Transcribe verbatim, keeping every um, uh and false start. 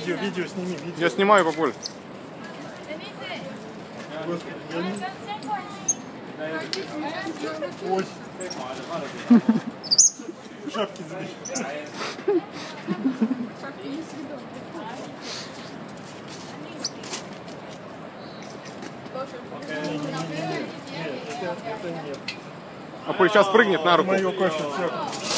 Видео, видео сними, видео. Я снимаю, папуль. Господи, я не... Ой. Шапки сбили. Папуль сейчас прыгнет на руку. Мое кофе, все.